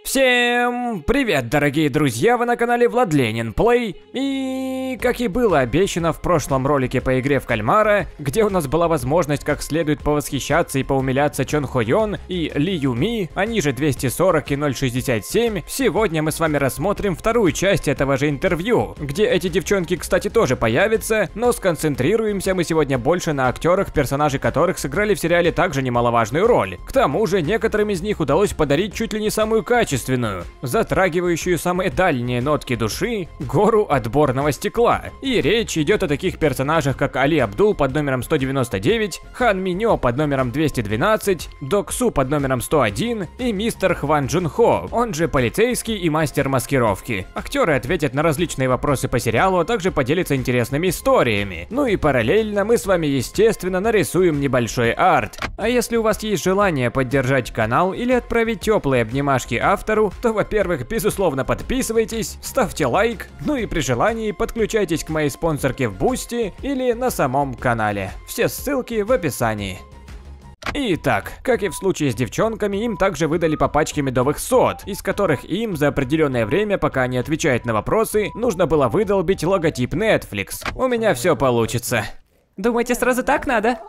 Всем привет, дорогие друзья, вы на канале Владленин Плей. И как и было обещано в прошлом ролике по игре в кальмара, где у нас была возможность как следует повосхищаться и поумиляться Чон Хо Йон и Ли Юми, они же 240 и 067, сегодня мы с вами рассмотрим вторую часть этого же интервью, где эти девчонки, кстати, тоже появятся, но сконцентрируемся мы сегодня больше на актерах, персонажи которых сыграли в сериале также немаловажную роль. К тому же, некоторым из них удалось подарить чуть ли не самую качественную, затрагивающую самые дальние нотки души, гору отборного стекла. И речь идет о таких персонажах, как Али Абдул под номером 199, Хан Минё под номером 212, Док Су под номером 101 и мистер Хван Джун Хо, он же полицейский и мастер маскировки. Актеры ответят на различные вопросы по сериалу, а также поделятся интересными историями. Ну и параллельно мы с вами, естественно, нарисуем небольшой арт. А если у вас есть желание поддержать канал или отправить теплые обнимашки автору, то, во-первых, безусловно, подписывайтесь, ставьте лайк, ну и при желании подключайтесь к моей спонсорке в Бусти или на самом канале. Все ссылки в описании. Итак, как и в случае с девчонками, им также выдали по пачке медовых сот, из которых им за определенное время, пока они отвечают на вопросы, нужно было выдолбить логотип Netflix. У меня все получится. Думаете, сразу так надо?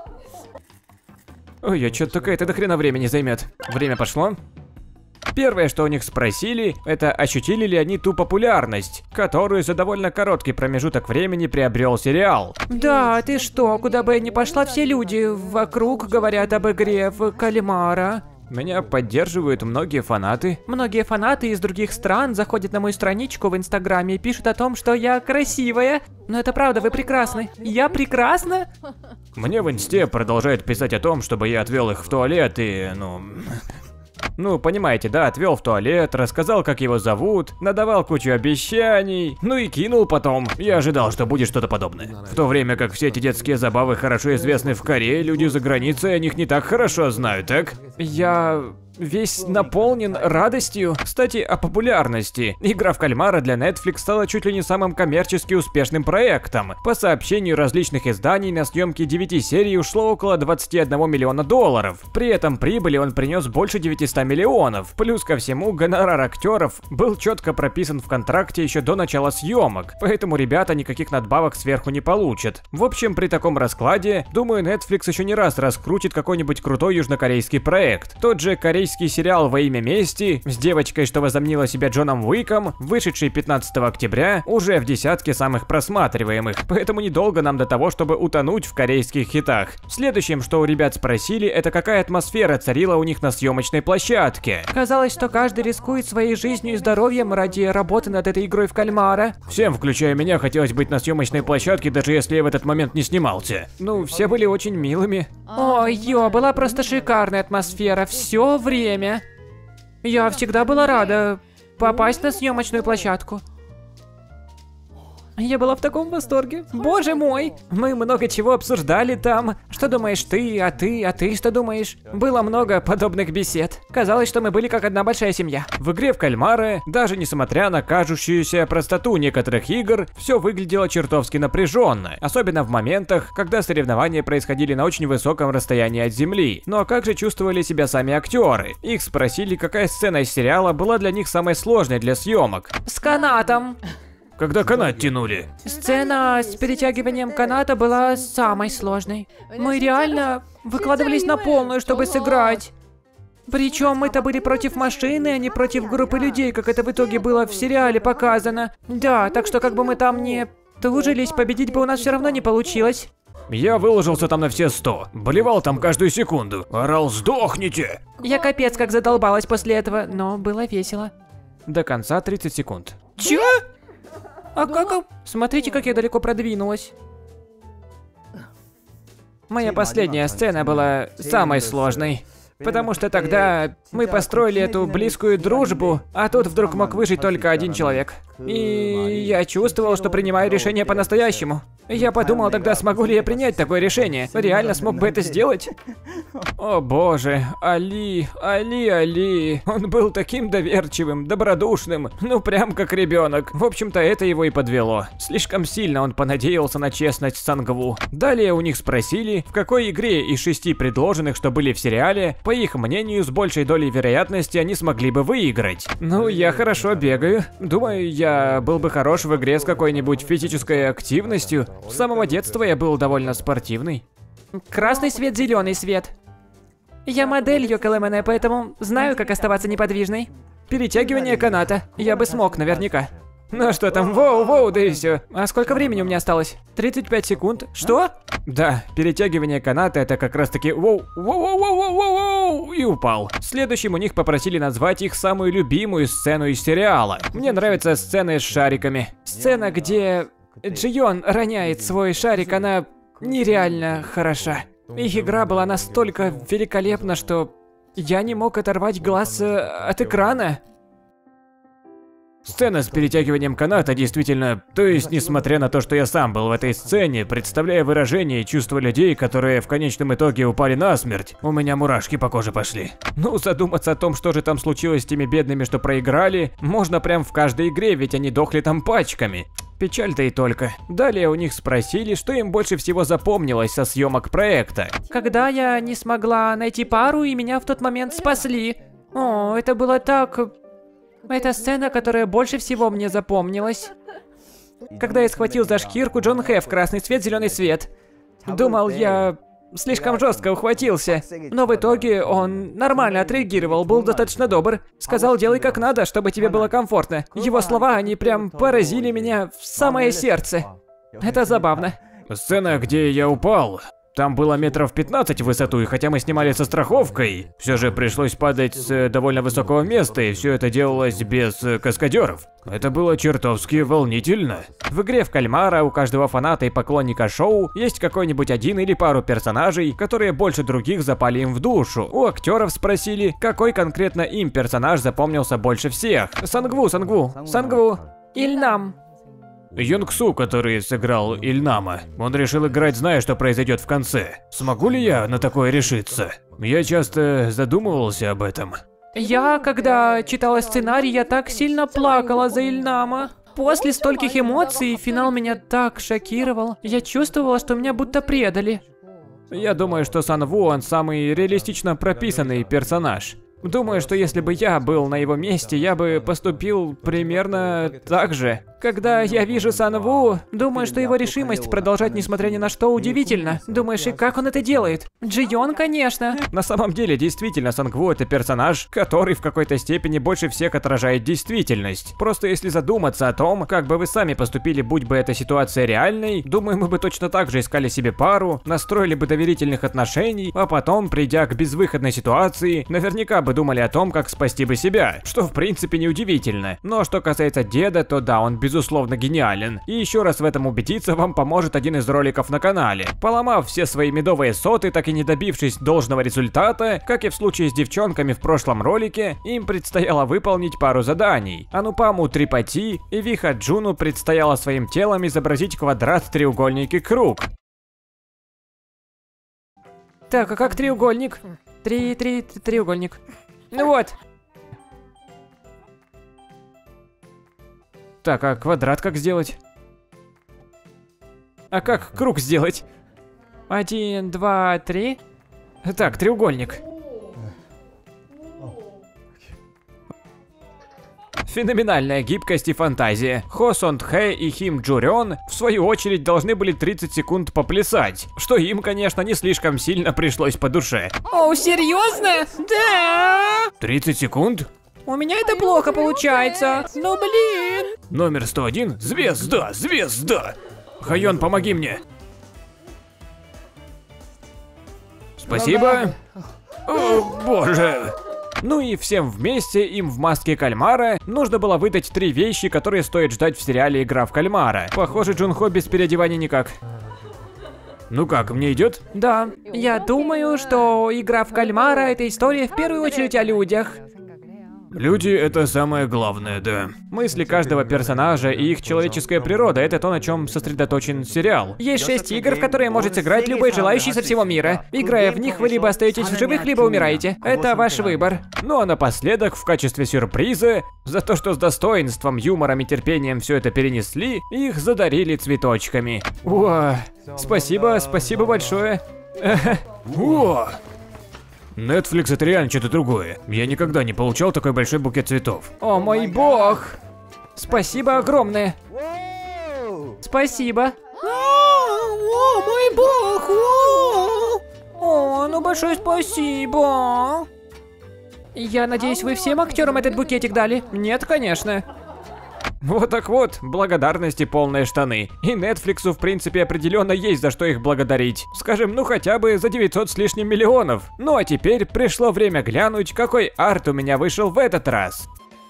Ой, а что-то такое, это до хрена времени займет. Время пошло. Первое, что у них спросили, это ощутили ли они ту популярность, которую за довольно короткий промежуток времени приобрел сериал. Да, ты что, куда бы я ни пошла, все люди вокруг говорят об игре в кальмара. Меня поддерживают многие фанаты. Многие фанаты из других стран заходят на мою страничку в Инстаграме и пишут о том, что я красивая. Но это правда, вы прекрасны. Я прекрасна? Мне в Инсте продолжают писать о том, чтобы я отвел их в туалет и, Ну, понимаете, да, отвел в туалет, рассказал, как его зовут, надавал кучу обещаний, ну и кинул потом. Я ожидал, что будет что-то подобное. В то время как все эти детские забавы хорошо известны в Корее, люди за границей о них не так хорошо знают, так? Я весь наполнен радостью. Кстати, о популярности. Игра в кальмара для Netflix стала чуть ли не самым коммерчески успешным проектом. По сообщению различных изданий, на съемки 9 серий ушло около 21 миллиона долларов. При этом прибыли он принес больше 900 миллионов. Плюс ко всему, гонорар актеров был четко прописан в контракте еще до начала съемок, поэтому ребята никаких надбавок сверху не получат. В общем, при таком раскладе, думаю, Netflix еще не раз раскрутит какой-нибудь крутой южнокорейский проект. Тот же корейский сериал «Во имя мести» с девочкой, что возомнила себя Джоном Уиком, вышедший 15 октября, уже в десятке самых просматриваемых, поэтому недолго нам до того, чтобы утонуть в корейских хитах. Следующим, что у ребят спросили, это какая атмосфера царила у них на съемочной площадке. Казалось, что каждый рискует своей жизнью и здоровьем ради работы над этой игрой в кальмара. Всем, включая меня, хотелось быть на съемочной площадке, даже если я в этот момент не снимался. Ну, все были очень милыми. Ой, была просто шикарная атмосфера все время. Я всегда была рада попасть на съемочную площадку. Я была в таком восторге. Боже мой! Мы много чего обсуждали там. Что думаешь ты, а ты что думаешь? Было много подобных бесед. Казалось, что мы были как одна большая семья. В игре в кальмара, даже несмотря на кажущуюся простоту некоторых игр, все выглядело чертовски напряженно. Особенно в моментах, когда соревнования происходили на очень высоком расстоянии от земли. Ну а как же чувствовали себя сами актеры? Их спросили, какая сцена из сериала была для них самой сложной для съемок. С канатом. Когда канат тянули. Сцена с перетягиванием каната была самой сложной. Мы реально выкладывались на полную, чтобы сыграть. Причем мы-то были против машины, а не против группы людей, как это в итоге было в сериале показано. Да, так что как бы мы там не тужились, победить бы у нас все равно не получилось. Я выложился там на все 100, болевал там каждую секунду, орал «Сдохните!». Я капец как задолбалась после этого, но было весело. До конца 30 секунд. Чё? А как? Смотрите, как я далеко продвинулась. Моя последняя сцена была самой сложной. Потому что тогда мы построили эту близкую дружбу, а тут вдруг мог выжить только один человек. И я чувствовал, что принимаю решение по-настоящему. Я подумал тогда, смогу ли я принять такое решение. Реально смог бы это сделать? О боже, Али. Он был таким доверчивым, добродушным, ну прям как ребенок. В общем-то, это его и подвело. Слишком сильно он понадеялся на честность Сангву. Далее у них спросили, в какой игре из 6 предложенных, что были в сериале, по их мнению, с большей долей вероятности они смогли бы выиграть. Ну, я хорошо бегаю. Думаю, я был бы хорош в игре с какой-нибудь физической активностью. С самого детства я был довольно спортивный. Красный свет, зеленый свет. Я модель Йоколэмэне, поэтому знаю, как оставаться неподвижной. Перетягивание каната. Я бы смог, наверняка. Ну что там, воу, да и все. А сколько времени у меня осталось? 35 секунд. Что? Да, перетягивание каната это как раз таки воу, и упал. Следующим у них попросили назвать их самую любимую сцену из сериала. Мне нравятся сцены с шариками. Сцена, где Джион роняет свой шарик, она нереально хороша. Их игра была настолько великолепна, что я не мог оторвать глаз от экрана. Сцена с перетягиванием каната действительно... То есть, несмотря на то, что я сам был в этой сцене, представляя выражение и чувства людей, которые в конечном итоге упали насмерть, у меня мурашки по коже пошли. Ну, задуматься о том, что же там случилось с теми бедными, что проиграли, можно прям в каждой игре, ведь они дохли там пачками. Печаль-то и только. Далее у них спросили, что им больше всего запомнилось со съемок проекта. Когда я не смогла найти пару, и меня в тот момент спасли. О, это было так... Это сцена, которая больше всего мне запомнилась. Когда я схватил за шкирку Джон Хэ в красный свет, зеленый свет. Думал, я слишком жестко ухватился. Но в итоге он нормально отреагировал, был достаточно добр. Сказал, делай как надо, чтобы тебе было комфортно. Его слова, они прям поразили меня в самое сердце. Это забавно. Сцена, где я упал. Там было метров 15 в высоту, и хотя мы снимали со страховкой, все же пришлось падать с довольно высокого места, и все это делалось без каскадеров. Это было чертовски волнительно. В игре в кальмара у каждого фаната и поклонника шоу есть какой-нибудь один или пару персонажей, которые больше других запали им в душу. У актеров спросили, какой конкретно им персонаж запомнился больше всех. Сангву. Ильнам. Юнгсу, который сыграл Ильнама, он решил играть, зная, что произойдет в конце. Смогу ли я на такое решиться? Я часто задумывался об этом. Я, когда читала сценарий, я так сильно плакала за Ильнама. После стольких эмоций финал меня так шокировал. Я чувствовала, что меня будто предали. Я думаю, что Санву, он самый реалистично прописанный персонаж. Думаю, что если бы я был на его месте, я бы поступил примерно так же. Когда я вижу Санву, думаю, что его решимость продолжать несмотря ни на что удивительно. Думаешь, и как он это делает? Джион, конечно. На самом деле, действительно, Сангву это персонаж, который в какой-то степени больше всех отражает действительность. Просто если задуматься о том, как бы вы сами поступили, будь бы эта ситуация реальной, думаю, мы бы точно так же искали себе пару, настроили бы доверительных отношений, а потом, придя к безвыходной ситуации, наверняка бы думали о том, как спасти бы себя, что в принципе неудивительно. Но что касается деда, то да, он безусловно гениален. И еще раз в этом убедиться вам поможет один из роликов на канале. Поломав все свои медовые соты, так и не добившись должного результата, как и в случае с девчонками в прошлом ролике, им предстояло выполнить пару заданий. Анупаму Трипати и Виха Джуну предстояло своим телом изобразить квадрат, треугольник и круг. Так, а как треугольник? Треугольник. Ну вот. Так, а квадрат как сделать? А как круг сделать? 1, 2, 3. Так, треугольник. Феноменальная гибкость и фантазия. Хо Сон Тхэ и Хим Джурён, в свою очередь, должны были 30 секунд поплясать, что им, конечно, не слишком сильно пришлось по душе. О, серьезно? Да! 30 секунд? У меня это плохо получается. Ну блин. Номер 101. Звезда. Хайон, помоги мне. Спасибо. О, боже. Ну и всем вместе им в маске кальмара нужно было выдать 3 вещи, которые стоит ждать в сериале «Игра в кальмара». Похоже, Джунхо без переодевания никак. Ну как, мне идет? Да, я думаю, что «Игра в кальмара» — это история в первую очередь о людях. Люди — это самое главное, да. Мысли каждого персонажа и их человеческая природа — это то, на чем сосредоточен сериал. Есть 6 игр, в которые может сыграть любой желающий со всего мира. Играя в них, вы либо остаетесь в живых, либо умираете. Это ваш выбор. Ну а напоследок, в качестве сюрприза, за то, что с достоинством, юмором и терпением все это перенесли, их задарили цветочками. О, спасибо большое. О! Netflix — это реально что-то другое. Я никогда не получал такой большой букет цветов. О мой бог! Спасибо огромное. Спасибо. О мой бог! О, ну большое спасибо. Я надеюсь, вы всем актерам этот букетик дали? Нет, конечно. Вот так вот, благодарности полные штаны. И Netflixу, в принципе, определенно есть за что их благодарить. Скажем, ну хотя бы за 900 с лишним миллионов. Ну а теперь пришло время глянуть, какой арт у меня вышел в этот раз.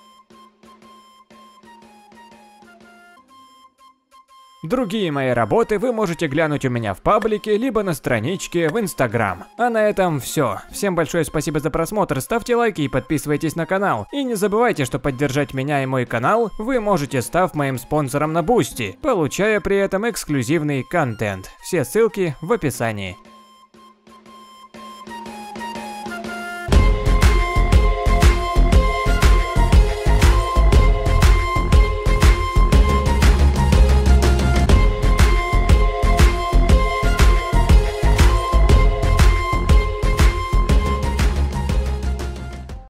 Другие мои работы вы можете глянуть у меня в паблике, либо на страничке в Instagram. А на этом все. Всем большое спасибо за просмотр, ставьте лайки и подписывайтесь на канал. И не забывайте, что поддержать меня и мой канал вы можете, став моим спонсором на Boosty, получая при этом эксклюзивный контент. Все ссылки в описании.